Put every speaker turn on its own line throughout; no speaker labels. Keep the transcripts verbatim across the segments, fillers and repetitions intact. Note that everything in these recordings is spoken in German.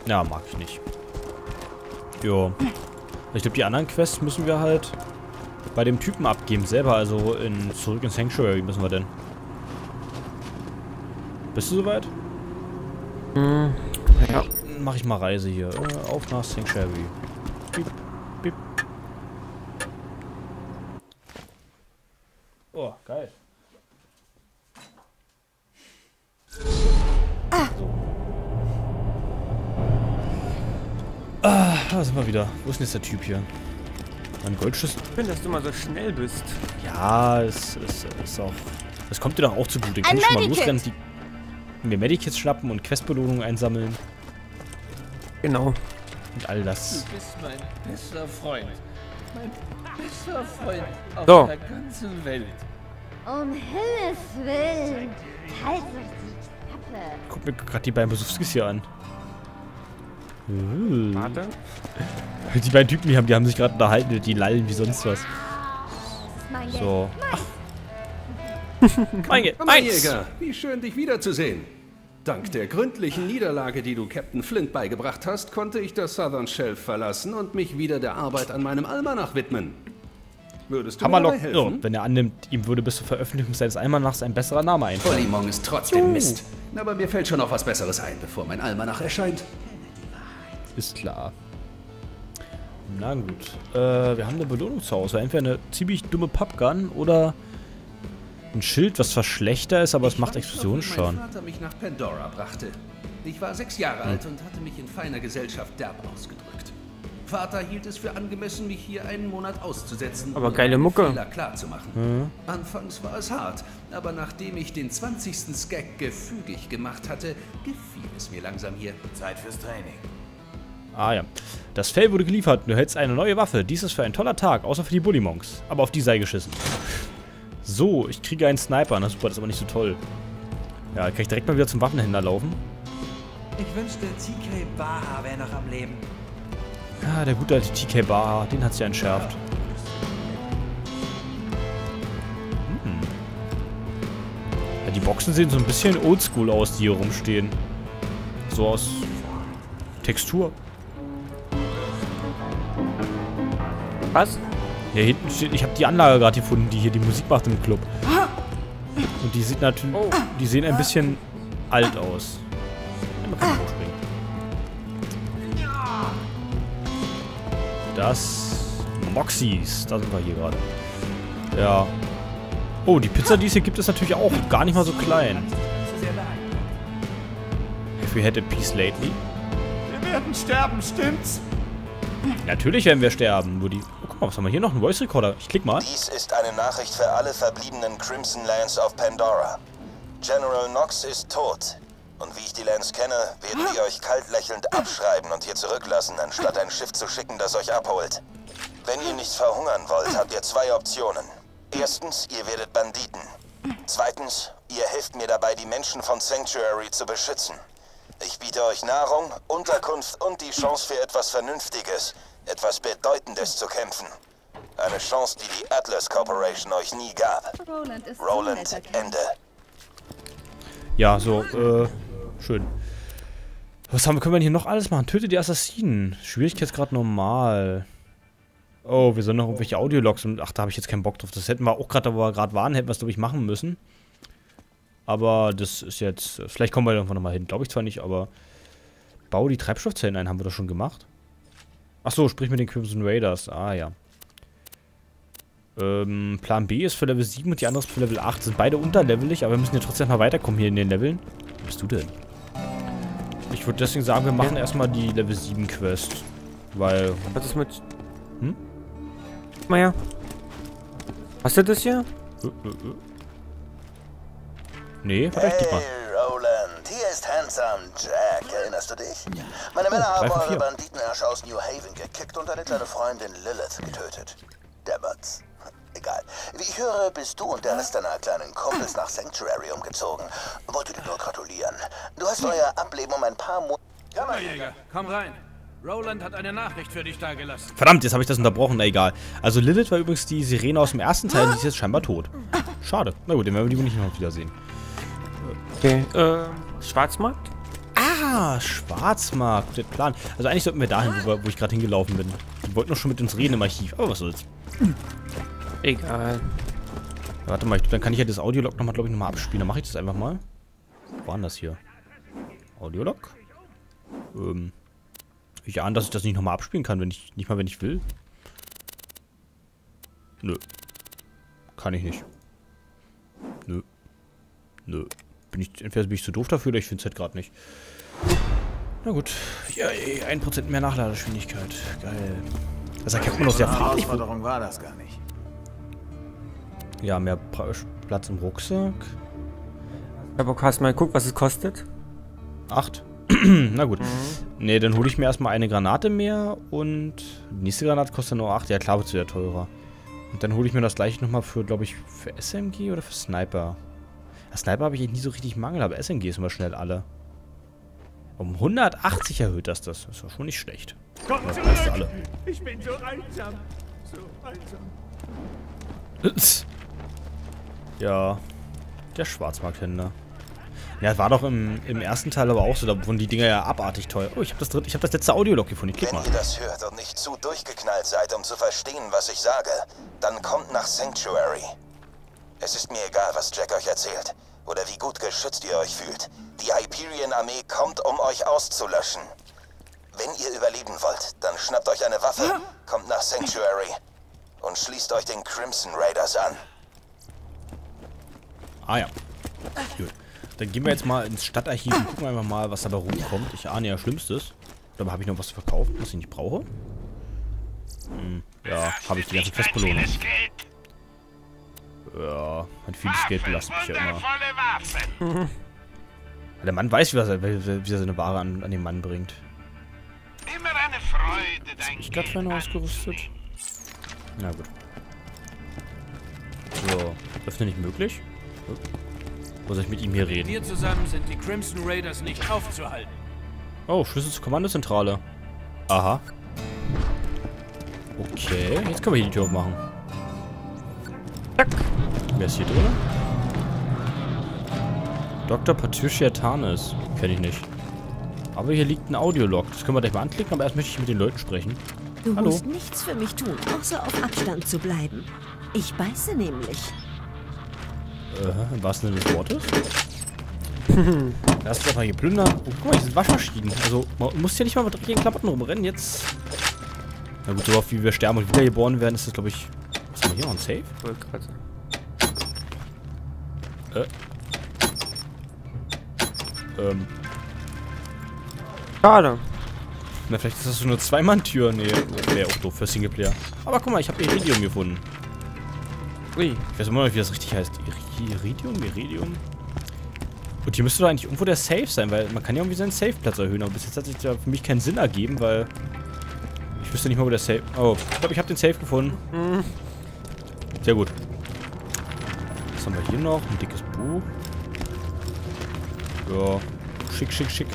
Ja, mag ich nicht. Jo. Ich glaube, die anderen Quests müssen wir halt bei dem Typen abgeben selber. Also in, zurück in Sanctuary müssen wir denn. Bist du soweit?
Hm, ja.
Mach ich mal Reise hier. Äh, auf nach Sanctuary. Piep, piep. Oh, geil.
Ah.
So. Ah, da sind wir wieder. Wo ist denn jetzt der Typ hier? Mein Goldschüssel.
Schön, dass du mal so schnell bist.
Ja, es ist, ist auch. Das kommt dir doch auch zugute. Den kann ich schon mal losrennen, die mir Medikits schnappen und Questbelohnungen einsammeln.
Genau.
Und all das.
Du bist mein bester Freund. Mein bester Freund auf
So.
der ganzen Welt.
Um Himmels Willen. Halt euch die Klappe.
Guck mir gerade die beiden Besuchskis hier an. Uh.
Warte.
Die beiden Typen, die haben, die haben sich gerade unterhalten, die lallen wie sonst was.
Das ist mein Geld.
So. Ach. Mein Geld. Eins.
Jäger, wie schön, dich wiederzusehen. Dank der gründlichen Niederlage, die du Captain Flint beigebracht hast, konnte ich das Southern Shelf verlassen und mich wieder der Arbeit an meinem Almanach widmen. Würdest du mir
Hammerlock.
dabei helfen?
Oh, wenn er annimmt, ihm würde bis zur Veröffentlichung seines Almanachs ein besserer Name einfallen.
Polymong ist trotzdem Mist. Aber mir fällt schon noch was Besseres ein, bevor mein Almanach erscheint.
Ist klar. Na gut. Äh, wir haben eine Belohnung zu Hause. Entweder eine ziemlich dumme Pumpgun oder ein Schild, was zwar schlechter ist, aber es macht Explosionsschaden.
Mein Vater mich nach Pandora brachte. Ich war sechs Jahre alt und hatte mich in feiner Gesellschaft derb ausgedrückt. Vater hielt es für angemessen, mich hier einen Monat auszusetzen,
Aber
um
geile
meine
Mucke.
Fehler klarzumachen.
Mhm.
Anfangs war es hart, aber nachdem ich den zwanzigsten Skag gefügig gemacht hatte, gefiel es mir langsam hier.
Zeit fürs Training.
Ah ja. Das Fell wurde geliefert. Du hältst eine neue Waffe. Dies ist für ein toller Tag, außer für die Bullymonks. Aber auf die sei geschissen. So, ich kriege einen Sniper. Na super, das ist aber nicht so toll. Ja, kann ich direkt mal wieder zum Waffenhändler laufen.
Ich wünschte, T K Baha wäre noch am Leben.
Ah, der gute alte T K Baha, den hat's ja entschärft. Hm. Ja, die Boxen sehen so ein bisschen oldschool aus, die hier rumstehen. So aus Textur.
Was?
Hier hinten steht, ich habe die Anlage gerade gefunden, die hier die Musik macht im Club. Und die sieht natürlich,
Oh.
die sehen ein bisschen alt aus. Man kann hochspringen. Das Moxies, da sind wir hier gerade. Ja. Oh, die Pizza, die es hier gibt, ist natürlich auch gar nicht mal so klein. Have you had a piece lately?
Wir werden sterben, stimmt's?
Natürlich werden wir sterben. Nur die. Oh, guck mal, was haben wir hier noch? Ein Voice Recorder. Ich klick mal.
Dies ist eine Nachricht für alle verbliebenen Crimson Lands auf Pandora. General Knox ist tot. Und wie ich die Lands kenne, werden die euch kalt lächelnd abschreiben und hier zurücklassen, anstatt ein Schiff zu schicken, das euch abholt. Wenn ihr nicht verhungern wollt, habt ihr zwei Optionen. Erstens, ihr werdet Banditen. Zweitens, ihr helft mir dabei, die Menschen von Sanctuary zu beschützen. Ich biete euch Nahrung, Unterkunft und die Chance für etwas Vernünftiges, etwas Bedeutendes zu kämpfen. Eine Chance, die die Atlas Corporation euch nie gab.
Roland ist
Roland,
so ein netter Kerl.
Ende.
Ja, so, äh, schön. Was haben wir, können wir hier noch alles machen? Töte die Assassinen. Schwierigkeitsgrad normal. Oh, wir sollen noch irgendwelche Audiologs und ach, da habe ich jetzt keinen Bock drauf. Das hätten wir auch gerade, aber gerade waren, hätten wir es, glaube ich, machen müssen. Aber das ist jetzt, vielleicht kommen wir irgendwann nochmal hin. Glaube ich zwar nicht, aber bau die Treibstoffzellen ein, haben wir das schon gemacht? Ach so, sprich mit den Crimson Raiders. Ah, ja. Ähm, Plan B ist für Level sieben und die andere ist für Level acht. Sind beide unterlevelig, aber wir müssen ja trotzdem mal weiterkommen hier in den Leveln. Wo bist du denn? Ich würde deswegen sagen, wir machen erstmal die Level sieben Quest. Weil...
Was ist mit...
Hm?
Guck mal her. Hast du das hier?
Äh, äh, äh. Nee, warte, ich gib mal.
Hey, Roland, hier ist Handsome Jack. Erinnerst du dich? Meine Männer
drei
haben
von
eure
vier.
Banditenherrscher aus New Haven gekickt und deine kleine Freundin Lilith getötet. Dämmert's. Egal. Wie ich höre, bist du und der Rest deiner kleinen Kumpels nach Sanctuary umgezogen. Wollte dir nur gratulieren. Du hast euer Ableben um ein paar Monate...
Kammerjäger, komm rein. Roland hat eine Nachricht für dich dagelassen.
Verdammt, jetzt habe ich das unterbrochen. Na, egal. Also Lilith war übrigens die Sirene aus dem ersten Teil, die ist jetzt scheinbar tot. Schade. Na gut, den werden wir die wohl nicht noch wiedersehen.
Okay. Äh, Schwarzmarkt?
Ah, Ah, Schwarzmarkt. Der Plan. Also eigentlich sollten wir dahin, wo, wir, wo ich gerade hingelaufen bin. Die wollten doch schon mit uns reden im Archiv. Aber was soll's.
Egal.
Warte mal, ich, dann kann ich ja das Audiolog nochmal, glaube ich, nochmal abspielen. Dann mache ich das einfach mal. Wo war denn das hier? Audiolog? Ähm. Ich ahne, dass ich das nicht nochmal abspielen kann, wenn ich. Nicht mal, wenn ich will. Nö. Kann ich nicht. Nö. Nö. Bin ich, entweder bin ich zu doof dafür oder ich finde es halt gerade nicht. Na gut. Ja, ein Prozent mehr Nachladegeschwindigkeit. Geil. Das erkennt man doch sehr friedlich.
Herausforderung war das gar nicht.
Ja, mehr pra Platz im Rucksack.
Ja, Bock, hast du mal geguckt, was es kostet?
Acht. Na gut. Mhm. Ne, dann hole ich mir erstmal eine Granate mehr und die nächste Granate kostet nur acht. Ja, klar wird es wieder teurer. Und dann hole ich mir das gleiche nochmal für, glaube ich, für S M G oder für Sniper. Ja, Sniper habe ich nie so richtig Mangel, aber S M G ist immer schnell alle. Um hundertachtzig erhöht das das. Das ist doch schon nicht schlecht.
Kommt
das
zurück!
alle.
Ich bin so einsam. So einsam.
Ja, der Schwarzmarkthändler. Ja, war doch im, im ersten Teil aber auch so, da wurden die Dinger ja abartig teuer. Oh, ich habe das, dritte- ich hab das letzte Audiolog gefunden. Ich klick
Wenn
mal.
ihr das hört und nicht zu durchgeknallt seid, um zu verstehen, was ich sage, dann kommt nach Sanctuary. Es ist mir egal, was Jack euch erzählt oder wie gut geschützt ihr euch fühlt. Die Hyperion-Armee kommt, um euch auszulöschen. Wenn ihr überleben wollt, dann schnappt euch eine Waffe, kommt nach Sanctuary und schließt euch den Crimson Raiders an.
Ah ja. Gut. Dann gehen wir jetzt mal ins Stadtarchiv und gucken einfach mal, was dabei rumkommt. Ich ahne ja Schlimmstes. Oder habe ich noch was zu verkaufen, was ich nicht brauche? Hm, ja, habe ich die ganze Questbelohnung. Ja, mein vieles Geld belastet mich ja immer. Der Mann weiß, wie er, wie er seine Ware an, an den Mann bringt.
Immer eine Freude, dein
Ich gerade vorhin ausgerüstet. Na gut. So, öffne nicht möglich. Wo soll ich mit ihm hier reden?
Wir zusammen sind die Crimson Raiders nicht aufzuhalten.
Oh, Schlüssel zur Kommandozentrale. Aha. Okay, jetzt können wir hier die Tür aufmachen. Zack. Wer ist hier drin? Doktor Patricia Tarnes. Kenn ich nicht. Aber hier liegt ein Audiolog. Das können wir gleich mal anklicken, aber erst möchte ich mit den Leuten sprechen.
Du
Hallo.
musst nichts für mich tun, außer auf Abstand zu bleiben. Ich beiße nämlich.
Äh, im wahrsten Sinne des Wortes? Lass uns doch mal hier plündern. Oh, guck mal, hier sind Waschmaschinen. Also, man muss ja nicht mal mit dreckigen Klamotten rumrennen. Jetzt. Na gut, so oft wie wir sterben und wiedergeboren werden, ist das, glaube ich. Was haben wir hier noch? Ein Safe?
Wollte gerade sagen.
Äh. Ähm.
Schade.
Na, vielleicht ist das so eine Zwei-Mann-Tür. Nee, wäre auch doof für Singleplayer. Aber guck mal, ich habe Iridium gefunden.
Ui.
Ich weiß immer noch nicht, wie das richtig heißt. Iridium? Iridium? Und hier müsste doch eigentlich irgendwo der Safe sein, weil man kann ja irgendwie seinen Safe-Platz erhöhen. Aber bis jetzt hat sich da für mich keinen Sinn ergeben, weil ich wüsste nicht mal, wo der Safe... Oh, ich glaube, ich habe den Safe gefunden.
Hm.
Sehr gut. Was haben wir hier noch? Ein dickes Buch. Ja, schick, schick, schick.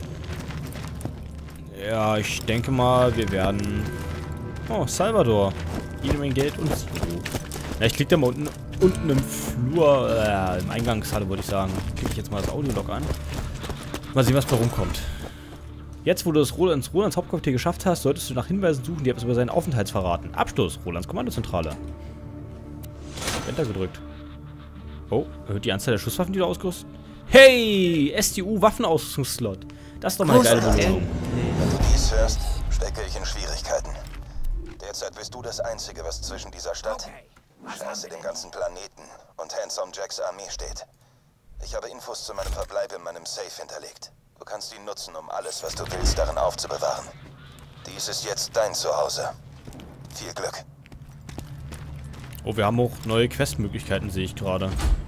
Ja, ich denke mal, wir werden... Oh, Salvador. Jede Menge Geld und Silo. Ja, ich klicke da mal unten, unten im Flur, äh, im Eingangshalle, würde ich sagen. Klicke ich jetzt mal das Audiolog an. Mal sehen, was bei rumkommt. Jetzt, wo du das Rolands, Rolands Hauptquartier geschafft hast, solltest du nach Hinweisen suchen, die etwas über seinen Aufenthalt verraten. Abschluss, Rolands Kommandozentrale. Enter gedrückt. Oh, erhöht die Anzahl der Schusswaffen, die du ausgerüstet hast. Hey, S D U-Waffenausrüstungsslot. Das ist doch mal eine geile Belohnung.
Wenn du dies hörst, stecke ich in Schwierigkeiten. Derzeit bist du das Einzige, was zwischen dieser Stadt, Scheiße, dem ganzen Planeten und Handsome Jacks Armee steht. Ich habe Infos zu meinem Verbleib in meinem Safe hinterlegt. Du kannst ihn nutzen, um alles, was du willst, darin aufzubewahren. Dies ist jetzt dein Zuhause. Viel Glück.
Oh, wir haben auch neue Questmöglichkeiten, sehe ich gerade.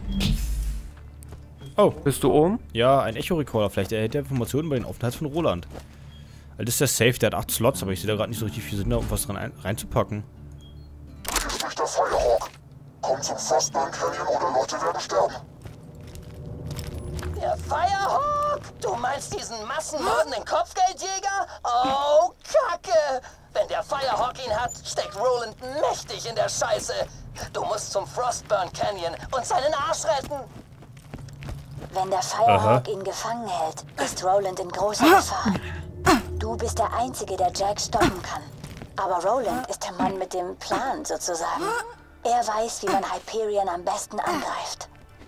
Oh.
Bist du oben?
Ja, ein Echo-Recorder. Vielleicht erhält er Informationen über den Aufenthalt von Roland. Weil das ist der Safe, der hat acht Slots, aber ich sehe da gerade nicht so richtig viel Sinn, da irgendwas dran ein reinzupacken.
Hier spricht der Firehawk. Komm zum Frostburn Canyon oder Leute werden sterben.
Der Firehawk? Du meinst diesen massenmordenden Kopfgeldjäger? Oh, Kacke! Wenn der Firehawk ihn hat, steckt Roland mächtig in der Scheiße. Du musst zum Frostburn Canyon und seinen Arsch retten.
Wenn der Firehawk ihn gefangen hält, ist Roland in großer Gefahr. Du bist der Einzige, der Jack stoppen kann. Aber Roland ist der Mann mit dem Plan, sozusagen. Er weiß, wie man Hyperion am besten angreift.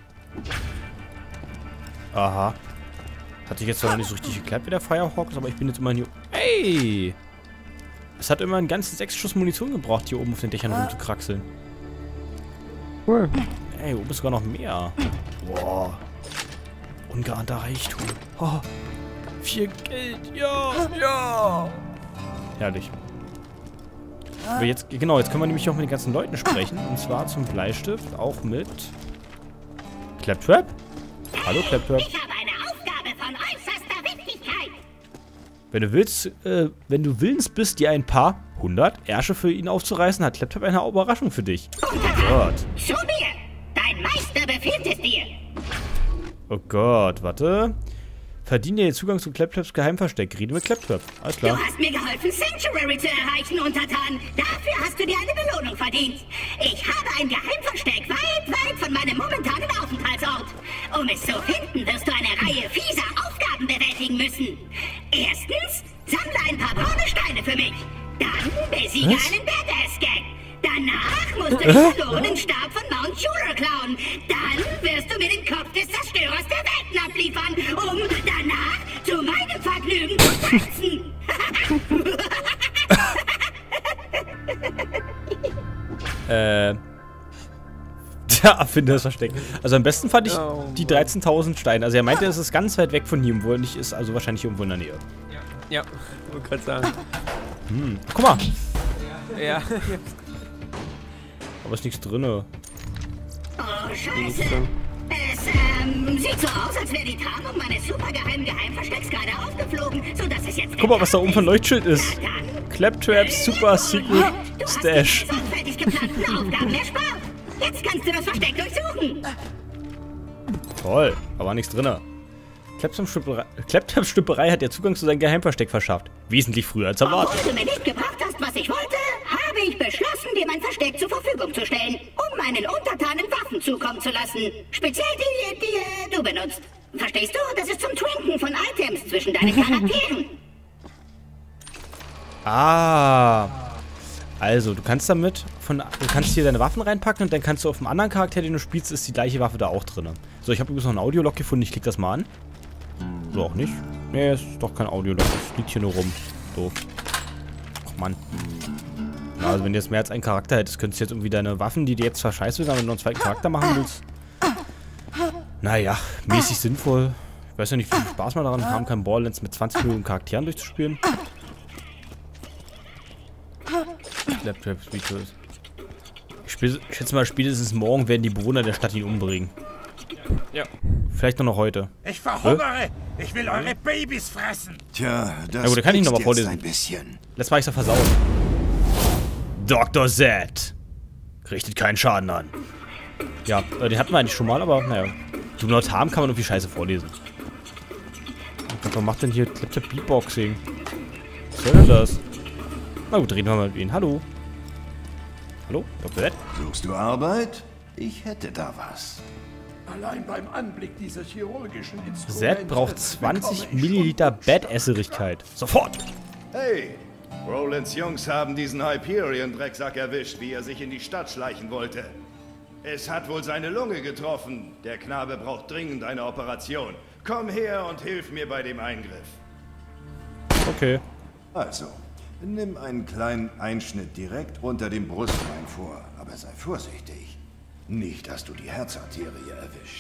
Aha. Hat sich jetzt noch nicht so richtig geklappt wie der Firehawk, aber ich bin jetzt immer hier... Ey! Es hat immer einen ganzen sechs Schuss Munition gebraucht, hier oben auf den Dächern rumzukraxeln.
Cool.
Ey, oben ist sogar noch mehr. Boah. Ungeahnter Reichtum. Oh. Viel Geld. Ja, ja. Herrlich. Aber jetzt, genau, jetzt können wir nämlich auch mit den ganzen Leuten sprechen. Und zwar zum Bleistift, auch mit... Claptrap? Hallo, Claptrap.
Ich habe eine Aufgabe von äußerster Wichtigkeit.
Wenn du willst, äh, wenn du willens bist, dir ein paar hundert Ärsche für ihn aufzureißen, hat Claptrap eine Überraschung für dich. Oh Gott.
Zu mir! Dein Meister befiehlt es dir!
Oh Gott, warte. Verdiene dir Zugang zu Claptraps Geheimversteck. Rede mit Claptrap. Alles klar.
Du hast mir geholfen, Sanctuary zu erreichen, Untertan. Dafür hast du dir eine Belohnung verdient. Ich habe ein Geheimversteck weit, weit von meinem momentanen Aufenthaltsort. Um es zu finden, wirst du eine Reihe fieser Aufgaben bewältigen müssen. Erstens, sammle ein paar braune Steine für mich. Dann besiege
Was?
einen Badass-Gang. Danach musst du den
Äh?
verlorenen Stab von Mount Juror klauen. Dann wirst du mir den Kopf des Zerstörers der Welten abliefern, um danach zu meinem Vergnügen zu tanzen.
äh. Der Erfinder ist versteckt. Also am besten fand ich
Oh,
die dreizehntausend Steine. Also er meinte, es ist ganz weit weg von hier, wo er nicht ist. Also wahrscheinlich irgendwo in der Nähe.
Ja, ich wollte gerade sagen.
Hm. Guck mal.
Ja.
Aber ist nichts drinne.
Oh, Scheiße. Es, ähm, sieht so aus, als wäre die Tarnung meines supergeheimen Geheimverstecks gerade aufgeflogen, sodass es jetzt...
Guck mal, was da oben für ein Leuchtschild ist. Claptraps Super Secret Stash.
sorgfältig geplanten Aufgaben erspart. Jetzt kannst du das Versteck durchsuchen.
Toll, aber nichts drinne. Claptraps Stüpperei, Claptraps Stüpperei hat dir Zugang zu seinem Geheimversteck verschafft. Wesentlich früher als erwartet.
Obwohl du mir nicht gebracht hast, was ich wollte, habe ich beschlossen, dir mein Versteck zur Verfügung zu stellen, um meinen Untertanen Waffen zukommen zu lassen. Speziell die, die äh, du benutzt. Verstehst du? Das ist zum Trinken von Items zwischen deinen Charakteren.
Ah. Also, du kannst damit von, du kannst hier deine Waffen reinpacken und dann kannst du auf dem anderen Charakter, den du spielst, ist die gleiche Waffe da auch drin. So, ich habe übrigens noch einen Audiolog gefunden. Ich klicke das mal an. So, auch nicht. Nee, es ist doch kein Audiolog. Es liegt hier nur rum. Doof. Ach, Mann. Ja, also, wenn du jetzt mehr als einen Charakter hättest, könntest du jetzt irgendwie deine Waffen, die dir jetzt zwar scheiße sind, aber wenn du noch einen zweiten Charakter machen willst. Naja, mäßig sinnvoll. Ich weiß ja nicht, wie viel Spaß man daran haben kann, Borderlands mit zwanzig Millionen Charakteren durchzuspielen. Claptrap Speeches. Ich, spiel, ich schätze mal, spätestens morgen werden die Bewohner der Stadt ihn umbringen.
Ja.
Vielleicht nur noch heute.
Ich verhungere! Ich will eure Babys fressen!
Tja, das
Na gut, da kann ich noch mal
jetzt
vorlesen.
ein bisschen.
Letztes Mal ich es versaut. Doktor Z. Richtet keinen Schaden an. Ja, äh, den hatten wir eigentlich schon mal, aber naja. Do not harm kann man irgendwie Scheiße vorlesen. Was macht denn hier Claptrap Beatboxing? Was soll denn das? Na gut, reden wir mal mit ihnen. Hallo. Hallo, Doktor Z?
Suchst du Arbeit? Ich hätte da was.
Allein beim Anblick dieser chirurgischen Instrumente...
Z braucht zwanzig Milliliter Bad-Esserigkeit. Sofort!
Hey, Rolands Jungs haben diesen Hyperion-Drecksack erwischt, wie er sich in die Stadt schleichen wollte. Es hat wohl seine Lunge getroffen. Der Knabe braucht dringend eine Operation. Komm her und hilf mir bei dem Eingriff.
Okay.
Also, nimm einen kleinen Einschnitt direkt unter dem Brustbein vor, aber sei vorsichtig. Nicht, dass du die Herzarterie erwischt.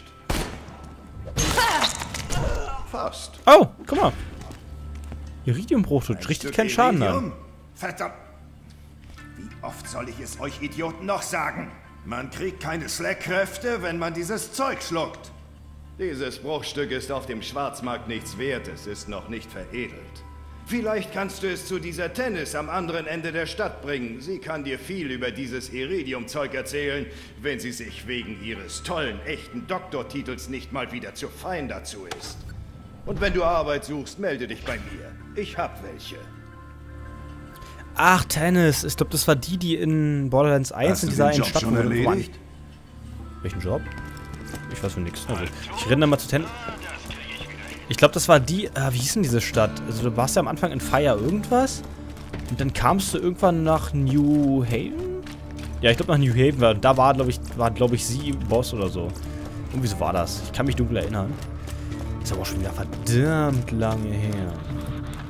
Fast.
Oh, guck mal. Iridiumbruch richtet keinen Schaden an.
Verdammt! Wie oft soll ich es euch Idioten noch sagen? Man kriegt keine Slack-Kräfte, wenn man dieses Zeug schluckt.
Dieses Bruchstück ist auf dem Schwarzmarkt nichts wert, es ist noch nicht veredelt. Vielleicht kannst du es zu dieser Tennis am anderen Ende der Stadt bringen. Sie kann dir viel über dieses Iridium-Zeug erzählen, wenn sie sich wegen ihres tollen, echten Doktortitels nicht mal wieder zu fein dazu ist. Und wenn du Arbeit suchst, melde dich bei mir. Ich hab welche.
Ach, Tennis. Ich glaube, das war die, die in Borderlands eins
Hast
in
du
dieser
den
einen
Job
Stadt
schon erledigt?
Welchen Job? Ich weiß von nichts. Also, ich renne mal zu Ten. Ich glaube, das war die... Äh, wie hieß denn diese Stadt? Also, du warst ja am Anfang in Fire irgendwas. Und dann kamst du irgendwann nach New Haven? Ja, ich glaube nach New Haven. War, da war, glaube ich, war, glaube ich, sie Boss oder so. Irgendwie so war das. Ich kann mich dunkel erinnern. Ist aber auch schon wieder verdammt lange her.